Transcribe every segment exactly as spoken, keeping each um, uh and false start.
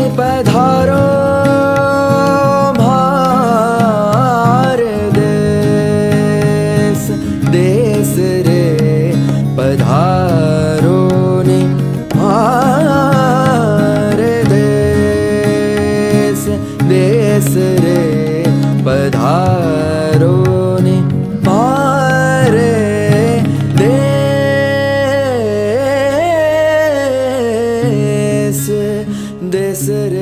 पधारो भार देश देश रे पधारो ने भार देश देश रे पधारो ने भार देश देश रे।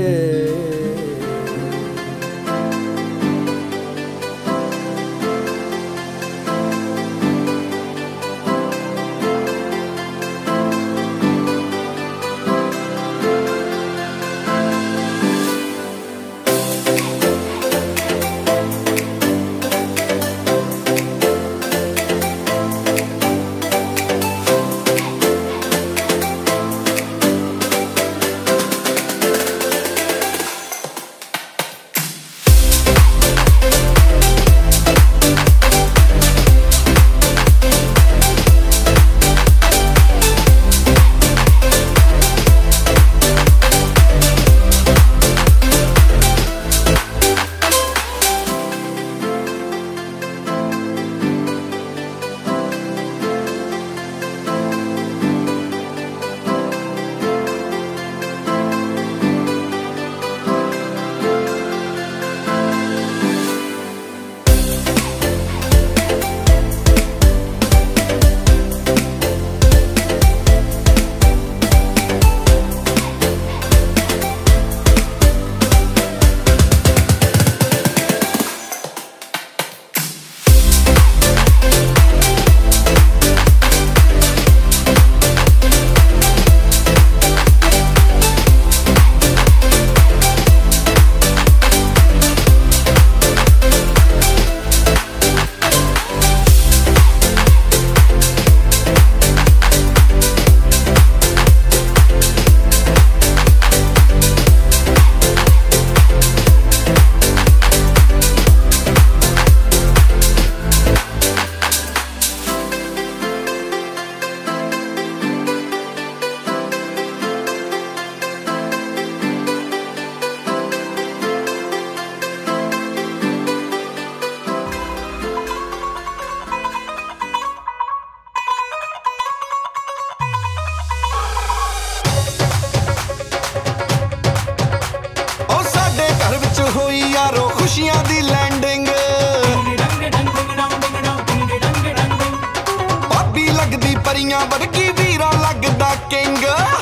खुशियां दी लैंडिंग भाभी लगदी परियां वर्गी वीरा लगदा किंग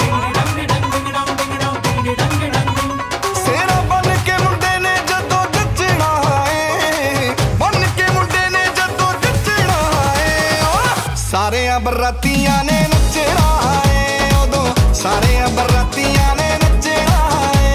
सेरा बन के मुंडे ने जदों जचना है बन के मुंडे ने जदों जचना है सारे बरातियां ने नचना है उदों सारे बरातियां ने नचना है।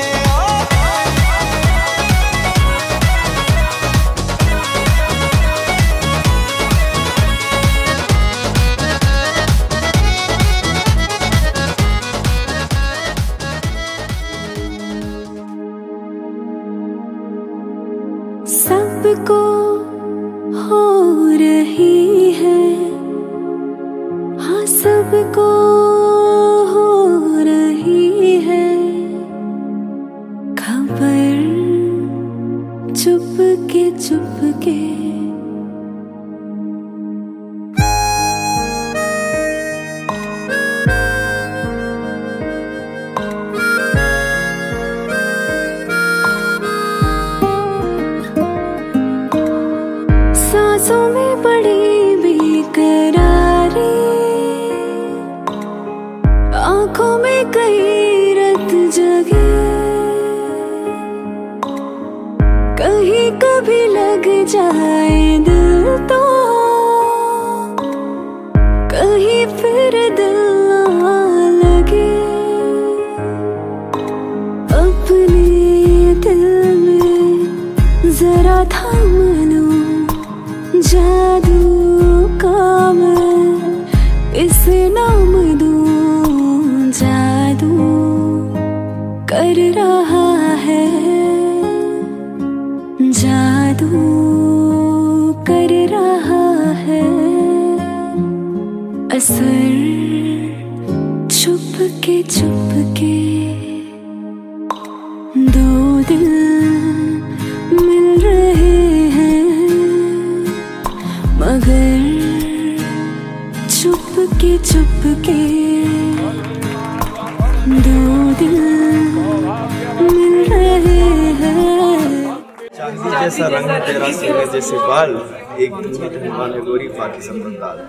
सबको हो रही है, हाँ सबको हो रही है खबर चुप के चुप के। सांसों में बड़ी बेकरारी, आंखों में कई रत जगे, कहीं कभी लग जाए दिल तो कहीं फिर दिल ना लगे। अपने दिल में जरा थाम लो जादू का मैं इसे नाम दूं, जादू कर रहा है, जादू कर रहा है असर चुप के चुप के। दो दिल मिल रहे हैं। चांदी जैसा रंग तेरा, सीने जैसे बाल, एक दिन में रहने वाले गोरी बाकी सब बंगाल।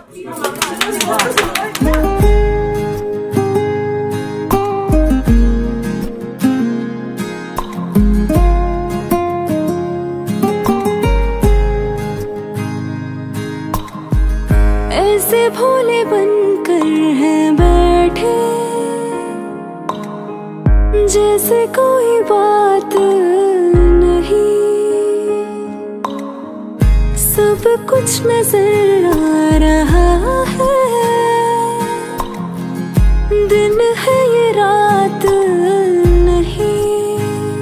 ऐसे भोले बनकर हैं बैठे, जैसे कोई बात नहीं, सब कुछ नजर आ रहा है, दिन है ये रात नहीं,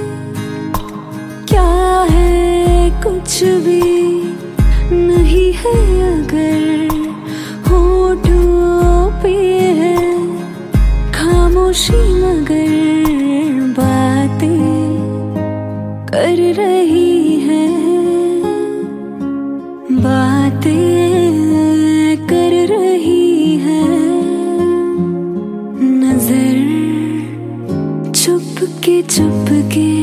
क्या है कुछ भी नहीं है अगर होठों पे है खामोशी, मगर बातें कर रही है, बातें कर रही है। नजर चुप के चुप के